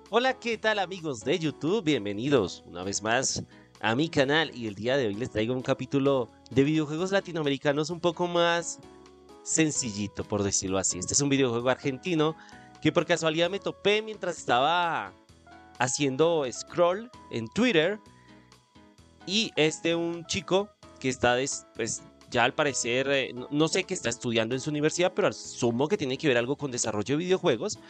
Hola, ¿qué tal amigos de YouTube? Bienvenidos una vez más a mi canal y el día de hoy les traigo un capítulo de videojuegos latinoamericanos un poco más sencillito, por decirlo así. Este es un videojuego argentino que por casualidad me topé mientras estaba haciendo scroll en Twitter y un chico que está, pues ya al parecer, no sé qué está estudiando en su universidad, pero asumo que tiene que ver algo con desarrollo de videojuegos.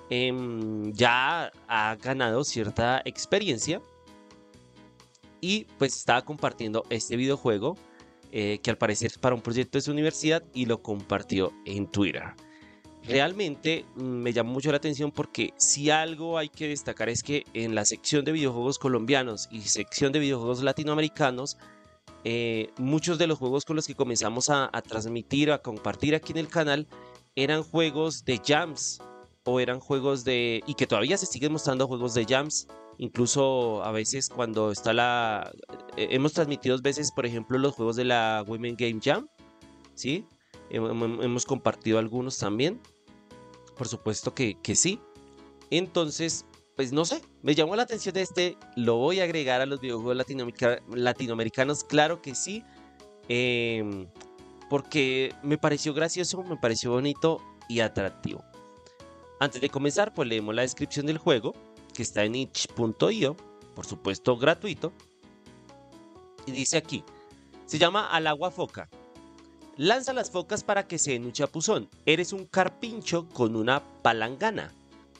Ya ha ganado cierta experiencia y pues estaba compartiendo este videojuego que al parecer es para un proyecto de su universidad y lo compartió en Twitter. Realmente me llamó mucho la atención porque si algo hay que destacar es que en la sección de videojuegos colombianos y sección de videojuegos latinoamericanos, muchos de los juegos con los que comenzamos a transmitir, a compartir aquí en el canal, eran juegos de jams o eran juegos y que todavía se siguen mostrando juegos de jams. Incluso a veces cuando está hemos transmitido dos veces, por ejemplo, los juegos de la Women Game Jam, ¿sí? Hemos compartido algunos también. Por supuesto que sí. Entonces, pues no sé, me llamó la atención lo voy a agregar a los videojuegos latinoamericanos, claro que sí, em, porque me pareció gracioso, me pareció bonito y atractivo. Antes de comenzar, pues leemos la descripción del juego, que está en itch.io, por supuesto gratuito, y dice aquí, se llama Al agua foca. Lanza las focas para que se den un chapuzón. Eres un carpincho con una palangana.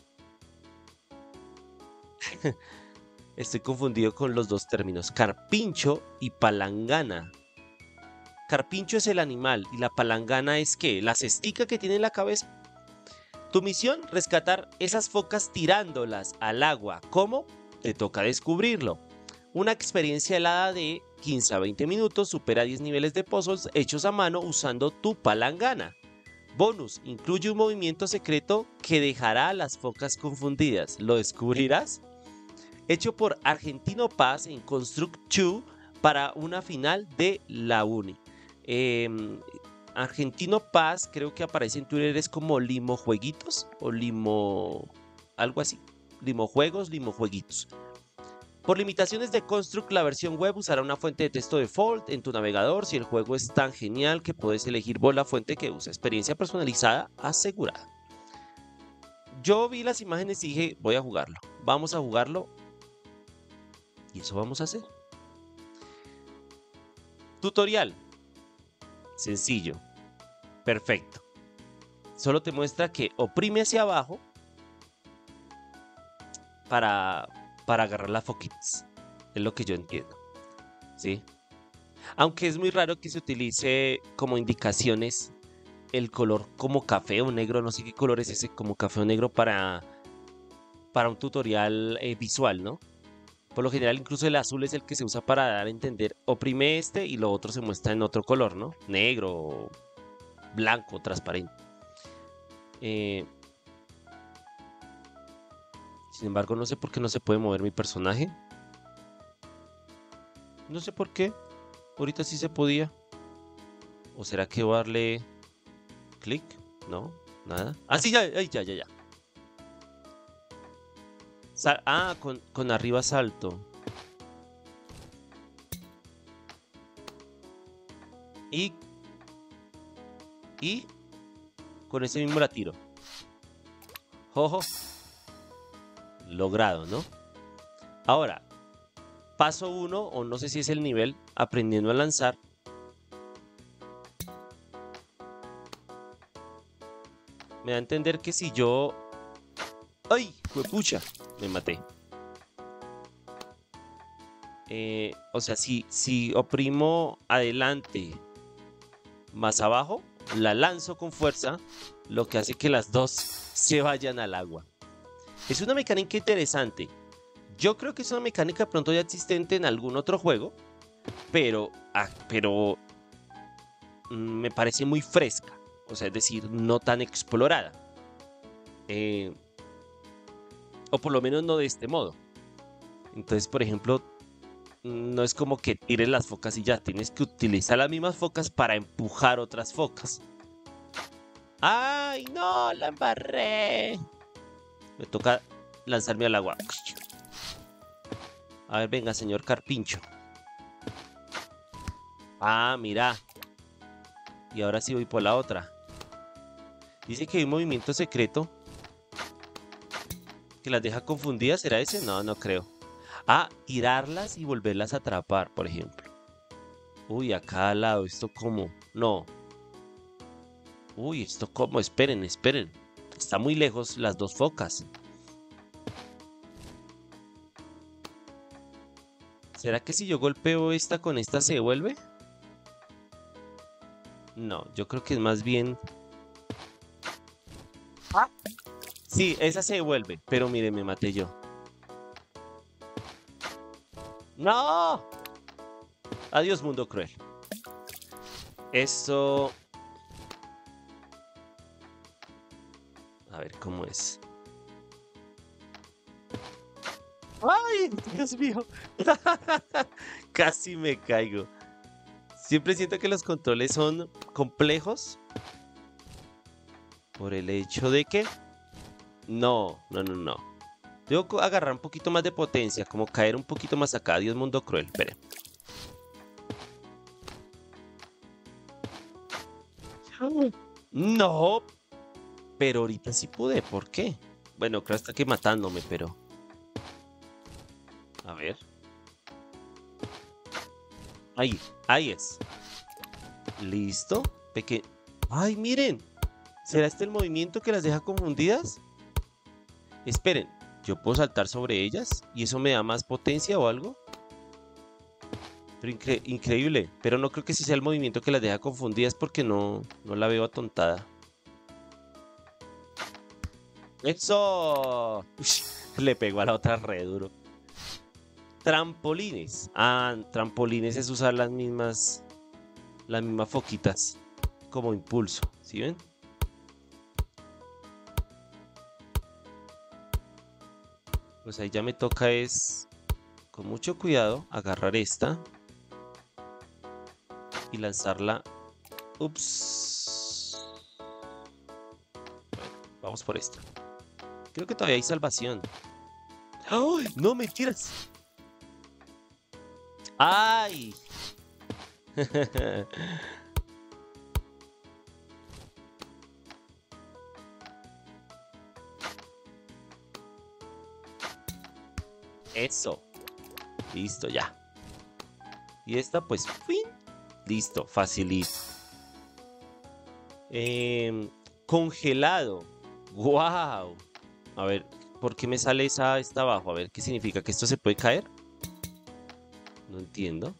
Estoy confundido con los dos términos, carpincho y palangana. Carpincho es el animal y la palangana es ¿qué? La cestica que tiene en la cabeza. Tu misión, rescatar esas focas tirándolas al agua. ¿Cómo? Te toca descubrirlo. Una experiencia helada de 15 a 20 minutos supera 10 niveles de pozos hechos a mano usando tu palangana. Bonus, incluye un movimiento secreto que dejará a las focas confundidas. ¿Lo descubrirás? Hecho por Argentino Paz en Construct 2 para una final de la Uni. Argentino Paz creo que aparece en Twitter, es como Limo Jueguitos o Limo... algo así. Limo Juegos, Limo Jueguitos. Por limitaciones de Construct, la versión web usará una fuente de texto default en tu navegador. Si el juego es tan genial que puedes elegir vos la fuente que usa. Experiencia personalizada asegurada. Yo vi las imágenes y dije, voy a jugarlo. Vamos a jugarlo. Y eso vamos a hacer. Tutorial. Sencillo. Perfecto. Solo te muestra que oprime hacia abajo para agarrar las foquitas. Es lo que yo entiendo. ¿Sí? Aunque es muy raro que se utilice como indicaciones el color como café o negro, no sé qué color es ese, como café o negro para un tutorial visual, ¿no? Por lo general, incluso el azul es el que se usa para dar a entender, oprime y lo otro se muestra en otro color, ¿no? Negro, blanco, transparente. Sin embargo, no sé por qué no se puede mover mi personaje. No sé por qué. Ahorita sí se podía. ¿O será que voy a darle clic? No, nada. Ah, sí, ya. Con arriba salto. Y con ese mismo la tiro. Jojo. Logrado, ¿no? Ahora, paso 1, o no sé si es el nivel, aprendiendo a lanzar. Me da a entender que si yo... ¡Ay! ¡Juepucha! Me maté. O sea, si oprimo adelante más abajo, la lanzo con fuerza, lo que hace que las dos se vayan al agua. Es una mecánica interesante. Yo creo que es una mecánica pronto ya existente en algún otro juego, pero me parece muy fresca. O sea, es decir, no tan explorada. O por lo menos no de este modo. Entonces, por ejemplo, no es como que tires las focas y ya. Tienes que utilizar las mismas focas para empujar otras focas. ¡Ay, no! ¡La embarré! Me toca lanzarme al agua. A ver, venga, señor Carpincho. Ah, mira. Y ahora sí voy por la otra. Dice que hay un movimiento secreto que las deja confundidas. ¿Será ese? No, no creo. Ah, tirarlas y volverlas a atrapar, por ejemplo. Uy, acá al lado, ¿esto cómo? No. Uy, ¿esto cómo? Esperen, esperen. Está muy lejos las dos focas. ¿Será que si yo golpeo esta con esta se devuelve? No, yo creo que es más bien... Ah. Sí, esa se devuelve, pero mire, me maté yo. ¡No! Adiós, mundo cruel. Eso... A ver, ¿cómo es? ¡Ay, Dios mío! Casi me caigo. Siempre siento que los controles son complejos por el hecho de que... No, no, no, no. Tengo que agarrar un poquito más de potencia, como caer un poquito más acá. Dios, mundo cruel. Espere. No, pero ahorita sí pude. ¿Por qué? Bueno, creo hasta que matándome, pero... A ver. Ahí, ahí es. Listo. Ay, miren. ¿Será este el movimiento que las deja confundidas? Esperen, ¿yo puedo saltar sobre ellas? ¿Y eso me da más potencia o algo? Pero increíble. Pero no creo que ese sea el movimiento que las deja confundidas porque no la veo atontada. ¡Eso! Ush, le pegó a la otra re duro. Trampolines. Ah, trampolines es usar las mismas foquitas como impulso. ¿Sí ven? Pues ahí ya me toca es, con mucho cuidado, agarrar esta y lanzarla. Ups. Bueno, vamos por esta. Creo que todavía hay salvación. ¡Ay! ¡No, mentiras! ¡Ay! Eso. Listo, ya. Y esta, pues, ¡fin! Listo, facilito. Congelado. ¡Wow! A ver, ¿por qué me sale esta abajo? A ver, ¿qué significa? ¿Que esto se puede caer? No entiendo.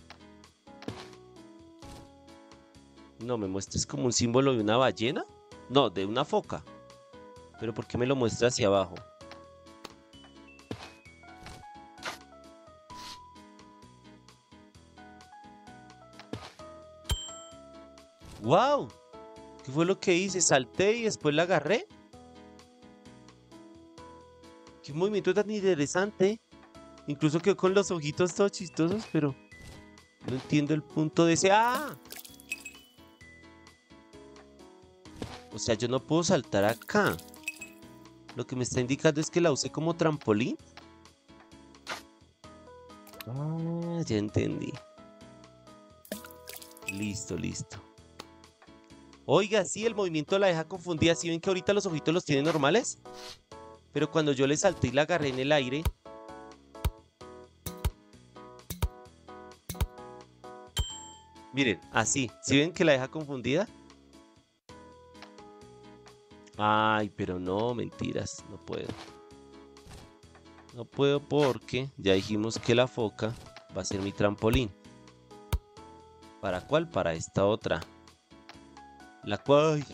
No, me muestras como un símbolo de una ballena. No, de una foca. Pero ¿por qué me lo muestra hacia abajo? ¡Wow! ¿Qué fue lo que hice? Salté y después la agarré. ¡Qué movimiento tan interesante! Incluso quedó con los ojitos todos chistosos, pero no entiendo el punto de ese... ¡Ah! O sea, yo no puedo saltar acá. Lo que me está indicando es que la usé como trampolín. Ah, ya entendí. Listo, listo. Oiga, sí, el movimiento la deja confundida. ¿Sí ven que ahorita los ojitos los tiene normales? Pero cuando yo le salté y la agarré en el aire... Miren, así. ¿Sí ven que la deja confundida? Ay, pero no, mentiras. No puedo. No puedo porque ya dijimos que la foca va a ser mi trampolín. ¿Para cuál? Para esta otra. La cual...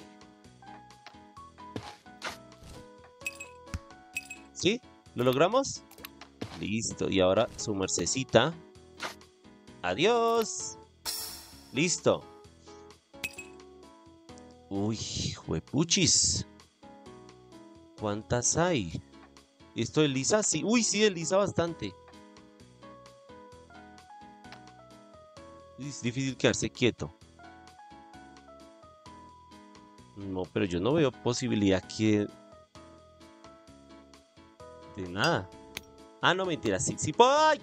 ¿Sí? ¿Lo logramos? Listo. Y ahora su mercecita. ¡Adiós! Listo. Uy, juepuchis. ¿Cuántas hay? ¿Esto desliza? Sí. Uy, sí, desliza bastante. Es difícil quedarse quieto. No, pero yo no veo posibilidad aquí de De nada. Ah, no, mentira. Sí, sí puedo. ¡Ay!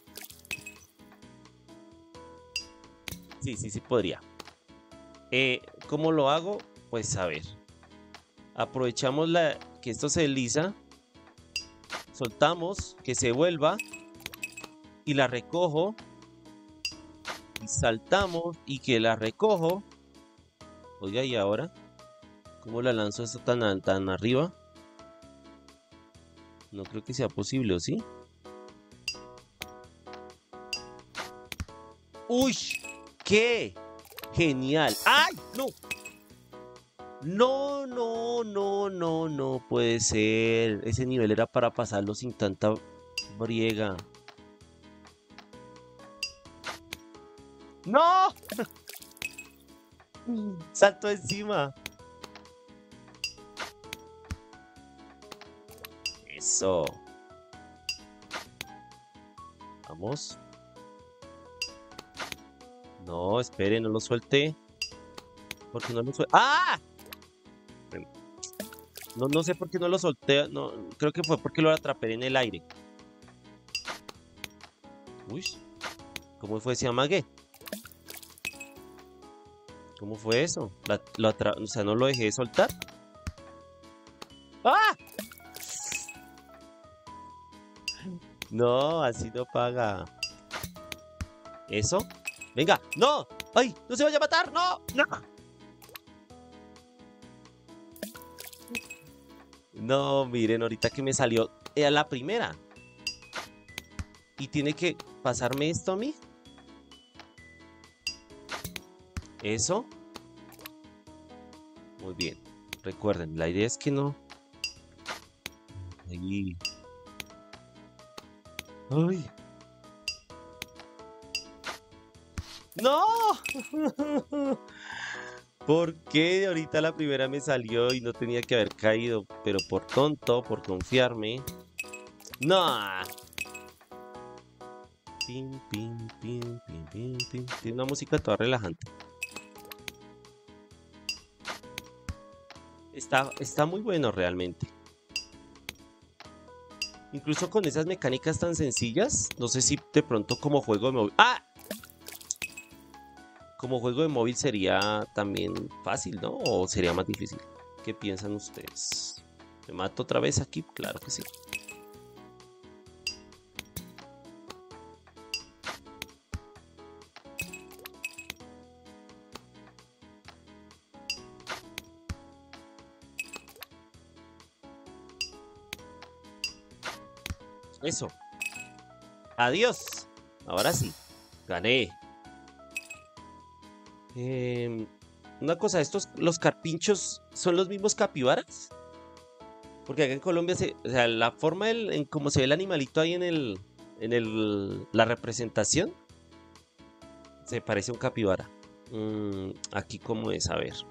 Sí, sí, sí podría. ¿Cómo lo hago? Pues a ver. Aprovechamos que esto se desliza. Soltamos, que se vuelva. Y la recojo. Y saltamos y que la recojo. Oiga, ¿y ahora? ¿Cómo la lanzo esto tan arriba? No creo que sea posible, ¿o sí? ¡Uy! ¡Qué genial! ¡Ay! ¡No! No, no, no, no, no puede ser. Ese nivel era para pasarlo sin tanta briega. ¡No! Salto encima. Eso. Vamos. No, espere, no lo suelte. ¿Por qué no lo suelte? ¡Ah! No, no sé por qué no lo solté. No, creo que fue porque lo atrapé en el aire. Uy. ¿Cómo fue ese amague? ¿Cómo fue eso? O sea, no lo dejé de soltar. ¡Ah! No, así no paga. ¿Eso? Venga, no. ¡Ay! ¡No se vaya a matar! ¡No! ¡No! No, miren, ahorita que me salió a la primera. Y tiene que pasarme esto a mí. ¿Eso? Muy bien. Recuerden, la idea es que no. Ahí. ¡Ay! ¡No! ¿Por qué ahorita la primera me salió y no tenía que haber caído? Pero por tonto, por confiarme. ¡No! Pim, pim, pim, pim, pim, pim. Tiene una música toda relajante. Está muy bueno realmente. Incluso con esas mecánicas tan sencillas, no sé si de pronto como juego de móvil... ¡Ah! Como juego de móvil sería también fácil, ¿no? ¿O sería más difícil? ¿Qué piensan ustedes? ¿Me mato otra vez aquí? Claro que sí. Eso. Adiós. Ahora sí. Gané. Una cosa, los carpinchos son los mismos capibaras. Porque acá en Colombia, o sea, la forma en cómo se ve el animalito ahí la representación, se parece a un capibara. Aquí cómo es, a ver.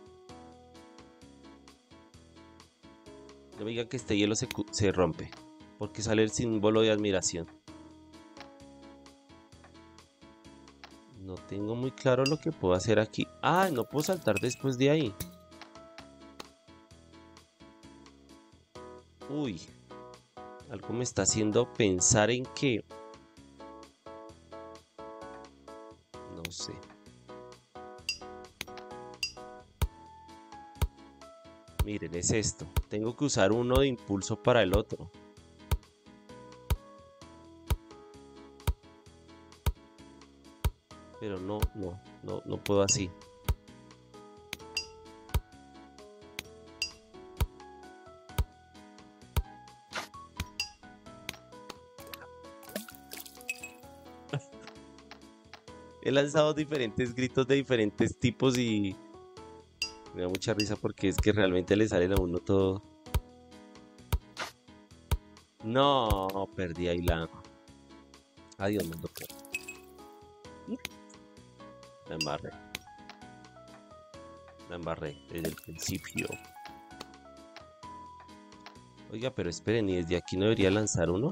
No me digan que este hielo se rompe. Porque sale el símbolo de admiración. No tengo muy claro lo que puedo hacer aquí. Ah, no puedo saltar después de ahí. Uy. Algo me está haciendo pensar en que... No sé. Miren, es esto. Tengo que usar uno de impulso para el otro. Pero no puedo así. He lanzado diferentes gritos de diferentes tipos y me da mucha risa porque es que realmente le salen a uno todo. No, perdí ahí la... Adiós, mundo. La embarré. La embarré desde el principio. Oiga, pero esperen, ¿y desde aquí no debería lanzar uno?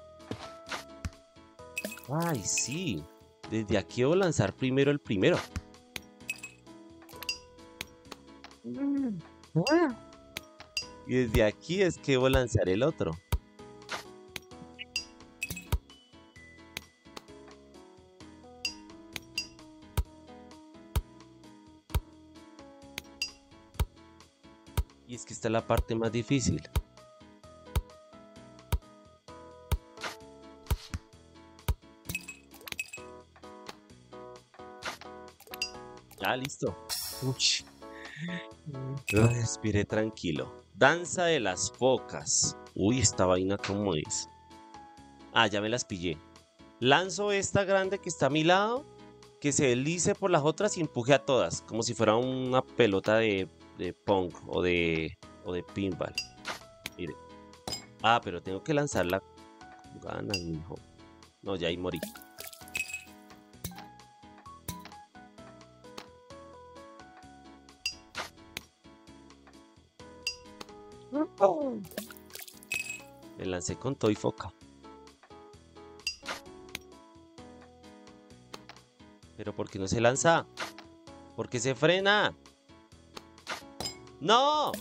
Ay, sí. Desde aquí debo lanzar primero el primero. Y desde aquí es que debo lanzar el otro. Y es que esta es la parte más difícil. Ah, listo. Uch. Respiré tranquilo. Danza de las focas. Uy, esta vaina cómo es. Ah, ya me las pillé. Lanzo esta grande que está a mi lado, que se deslice por las otras y empuje a todas, como si fuera una pelota de pong o de pinball. Mire. Ah, pero tengo que lanzarla con ganas, mijo. No, ya ahí morí. Me lancé con todo y foca. Pero ¿por qué no se lanza? ¿Por qué se frena? ¡No!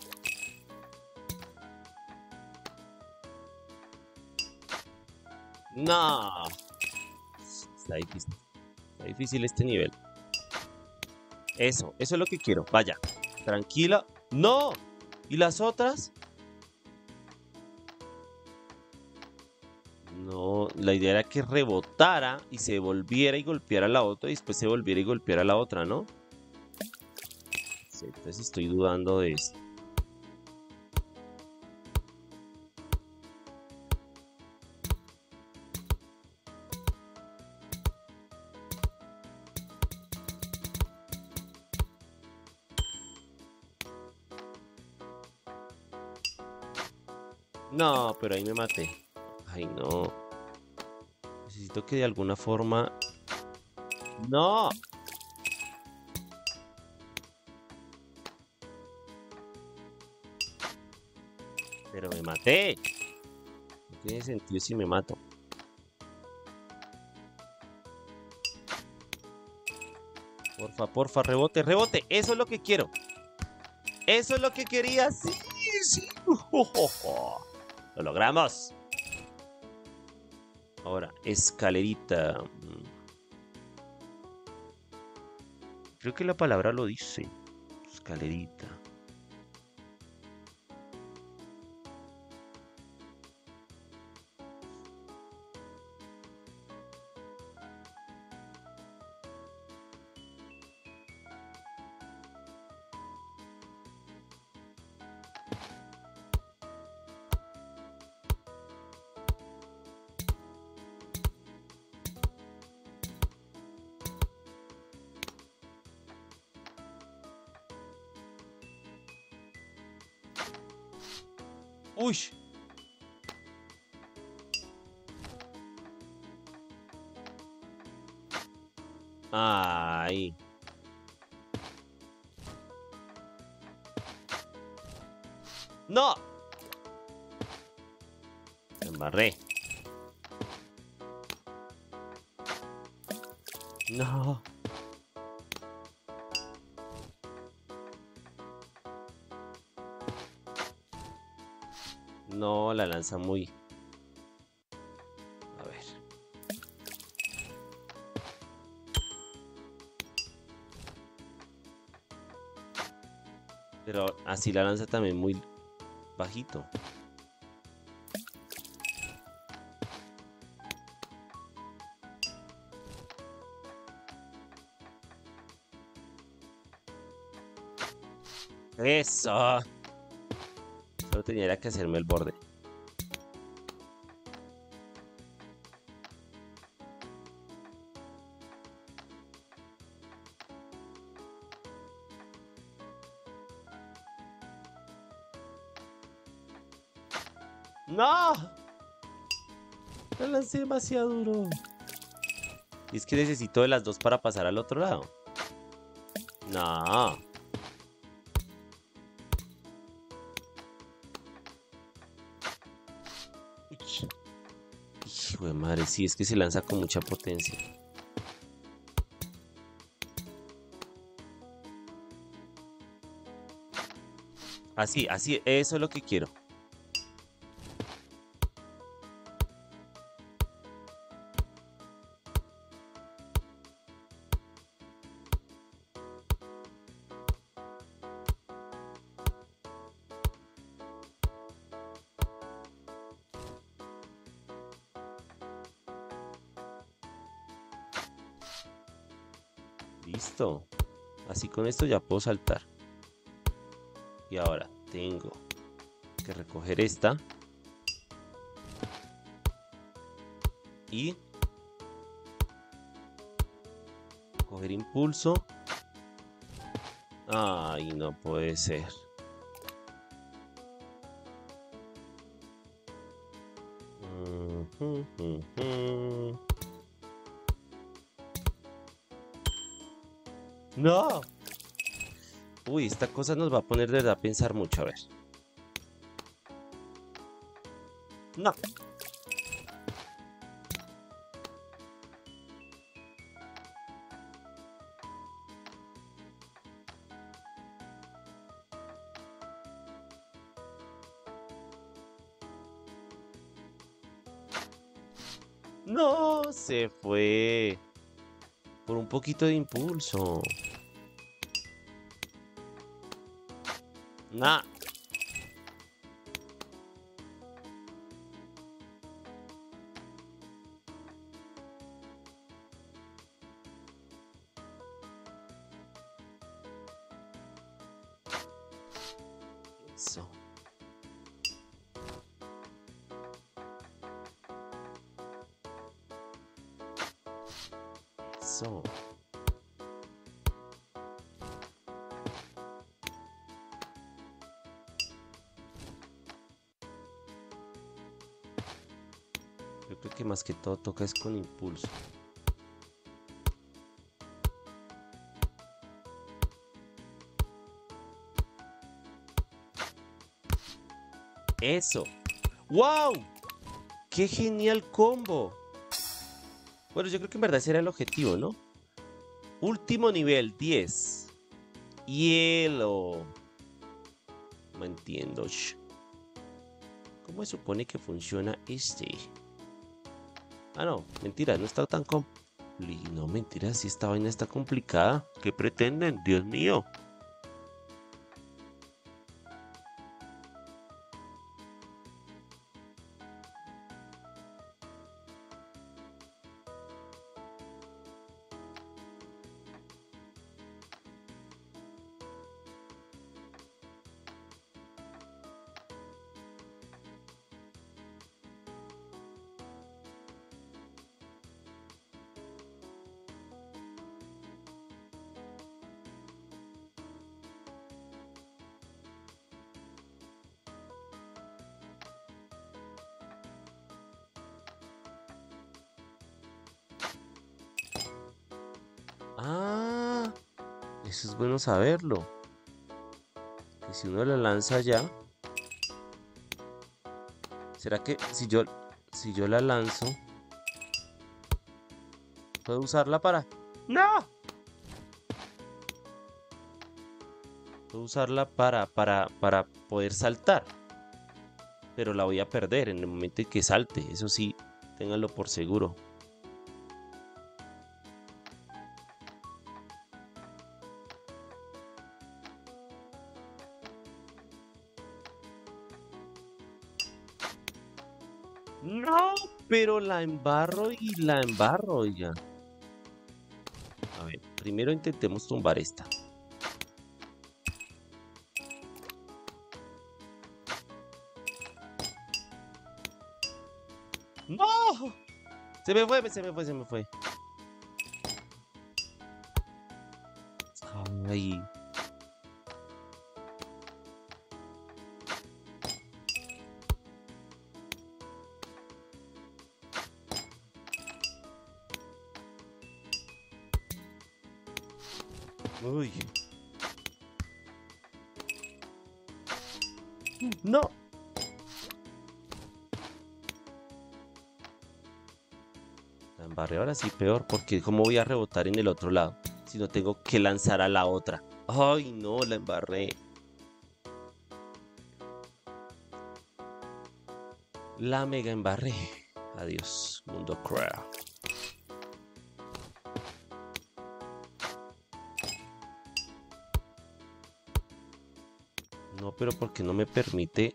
¡No! Está difícil. Está difícil este nivel. Eso es lo que quiero. Vaya. Tranquila. ¡No! ¿Y las otras? No, la idea era que rebotara y se volviera y golpeara a la otra y después se volviera y golpeara a la otra, ¿no? Sí, entonces estoy dudando de esto. No, pero ahí me maté. Ay, no. Necesito que de alguna forma... ¡No! Pero me maté. No tiene sentido si me mato. Porfa, porfa, rebote, rebote. Eso es lo que quiero. Eso es lo que quería. Sí, sí. Lo logramos. Ahora, escalerita. Creo que la palabra lo dice. Escalerita. Uy. Ay. No. Me embarré. No. No, la lanza muy... A ver. Pero así la lanza también muy bajito. Eso. Solo tenía que hacerme el borde. ¡No! La lancé demasiado duro. Y es que necesito de las dos para pasar al otro lado. No. Uch. Hijo de madre, sí, es que se lanza con mucha potencia. Así, así, eso es lo que quiero. Listo. Así con esto ya puedo saltar. Y ahora tengo que recoger esta. Y coger impulso. Ay, no puede ser. No. Uy, esta cosa nos va a poner de verdad a pensar mucho. A ver. No. No, se fue. Por un poquito de impulso. Nah. Eso. Eso. Yo creo que más que todo toca es con impulso. Eso. ¡Wow! ¡Qué genial combo! Bueno, yo creo que en verdad ese era el objetivo, ¿no? Último nivel, 10. Hielo. No entiendo. ¿Cómo se supone que funciona este? Ah, no, mentira, no está tan complicado. No, mentira, si esta vaina está complicada. ¿Qué pretenden? Dios mío. Ah, eso es bueno saberlo. Que si uno la lanza ya, ¿será que si yo la lanzo, puedo usarla para? ¡No! Puedo usarla para poder saltar. Pero la voy a perder en el momento en que salte. Eso sí, ténganlo por seguro. No, pero la embarro y la embarro, ya. A ver, primero intentemos tumbar esta. ¡No! Se me fue, se me fue, se me fue. Ay. Uy. No. La embarré ahora sí peor, porque ¿cómo voy a rebotar en el otro lado? Si no tengo que lanzar a la otra. Ay, no, la embarré. La mega embarré. Adiós, mundo cruel. No, pero porque no me permite.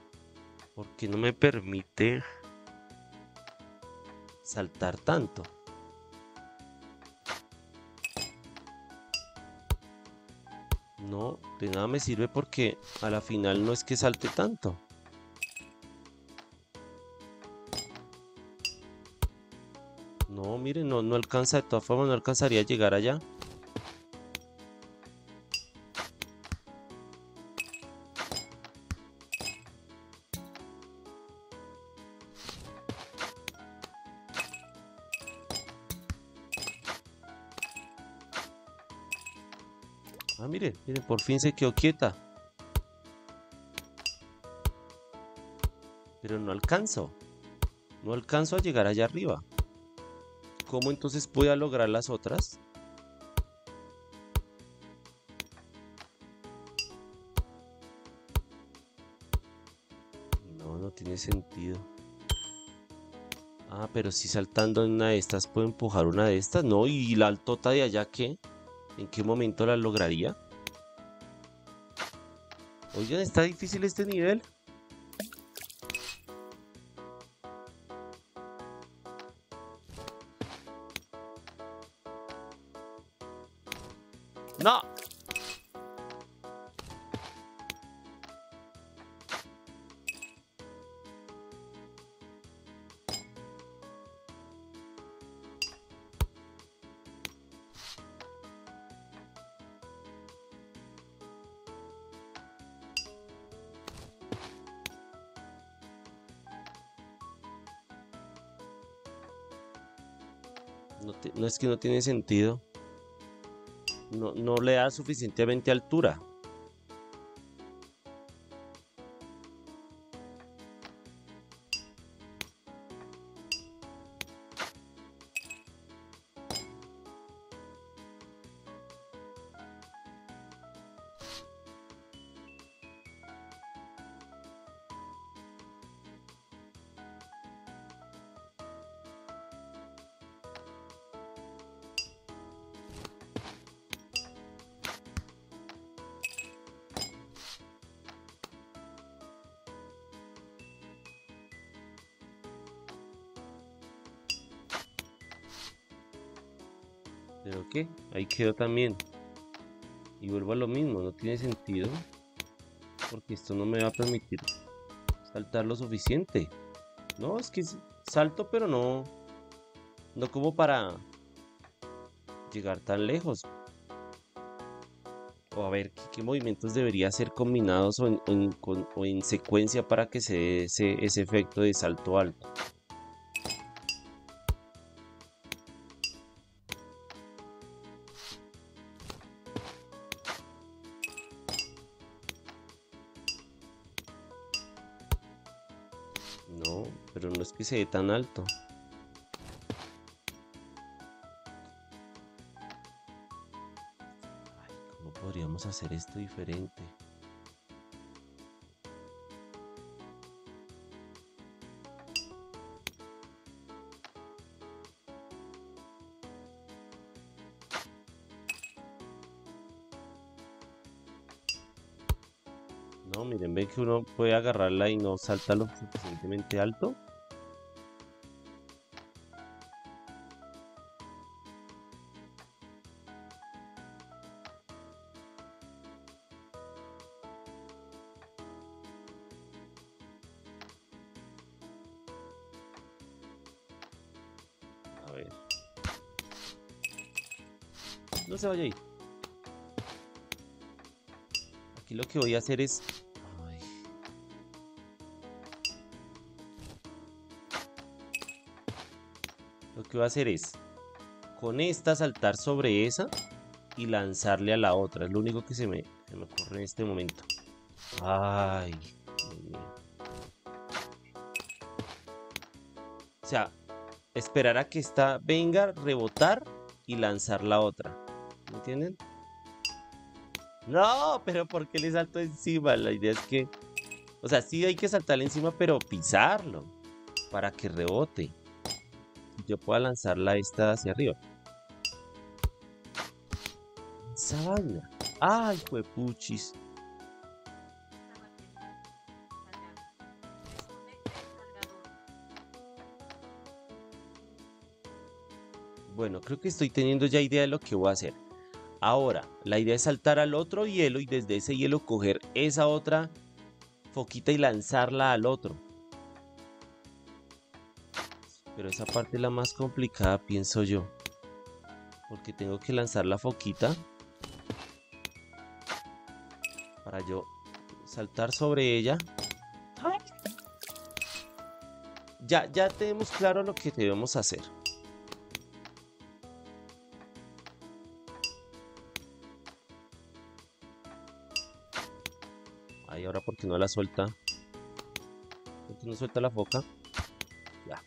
Porque no me permite saltar tanto. No, de nada me sirve porque a la final no es que salte tanto. No, miren, no alcanza, de todas formas no alcanzaría a llegar allá. Ah, miren, por fin se quedó quieta. Pero no alcanzo. No alcanzo a llegar allá arriba. ¿Cómo entonces voy a lograr las otras? No, no tiene sentido. Ah, pero si saltando en una de estas puedo empujar una de estas. No, ¿y la altota de allá qué? ¿En qué momento la lograría? Oigan, está difícil este nivel. No. No es que no tiene sentido. No le da suficientemente altura. ¿Pero qué? Ahí quedó también. Y vuelvo a lo mismo, no tiene sentido. Porque esto no me va a permitir saltar lo suficiente. No, es que salto, pero no como para llegar tan lejos. O a ver, ¿qué movimientos debería ser combinados o en secuencia para que se dé ese efecto de salto alto? No, pero no es que se dé tan alto. Ay, ¿cómo podríamos hacer esto diferente? No, miren, ven que uno puede agarrarla y no salta lo suficientemente alto. A ver, no se vaya ahí. Aquí lo que voy a hacer es... Ay, lo que voy a hacer es con esta saltar sobre esa y lanzarle a la otra. Es lo único que se me ocurre en este momento. Ay, Dios mío. O sea, esperar a que esta venga, rebotar y lanzar la otra. ¿Me entienden? No, pero ¿por qué le salto encima? La idea es que, o sea, sí hay que saltarle encima, pero pisarlo para que rebote. Y yo pueda lanzarla esta hacia arriba. Esa vaina. Ay, juepuchis. Bueno, creo que estoy teniendo ya idea de lo que voy a hacer. Ahora, la idea es saltar al otro hielo y desde ese hielo coger esa otra foquita y lanzarla al otro. Pero esa parte es la más complicada, pienso yo. Porque tengo que lanzar la foquita para yo saltar sobre ella. Ya tenemos claro lo que debemos hacer. Ahí, ahora, ¿por qué no la suelta? ¿Por qué no suelta la foca? Ya.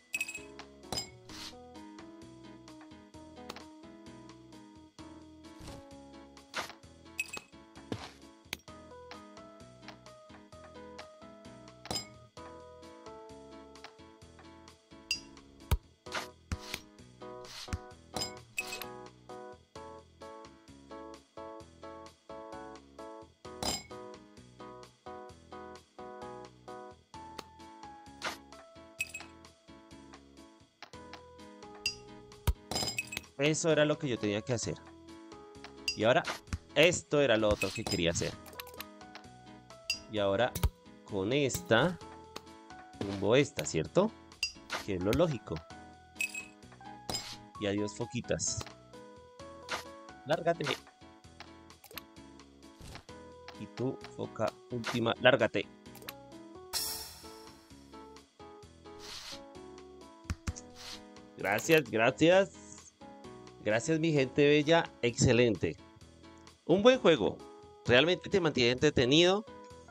Eso era lo que yo tenía que hacer. Y ahora, esto era lo otro que quería hacer. Y ahora, con esta, tumbo esta, ¿cierto? Que es lo lógico. Y adiós, foquitas. Lárgate. Y tú, foca última, lárgate. Gracias, gracias. Gracias, mi gente bella. Excelente. Un buen juego. Realmente te mantiene entretenido.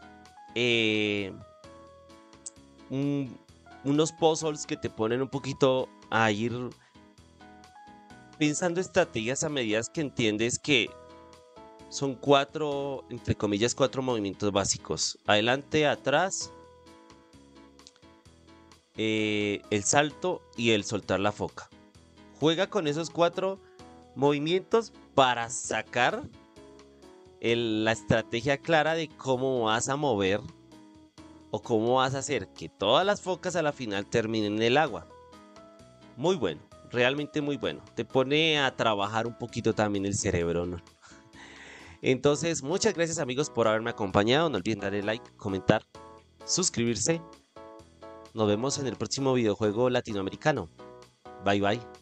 Unos puzzles que te ponen un poquito a ir pensando estrategias a medida que entiendes que son cuatro, entre comillas, cuatro movimientos básicos. Adelante, atrás, el salto y el soltar la foca. Juega con esos cuatro movimientos para sacar la estrategia clara de cómo vas a mover o cómo vas a hacer que todas las focas a la final terminen en el agua. Muy bueno, realmente muy bueno. Te pone a trabajar un poquito también el cerebro, ¿no? Entonces, muchas gracias amigos por haberme acompañado. No olviden darle like, comentar, suscribirse. Nos vemos en el próximo videojuego latinoamericano. Bye bye.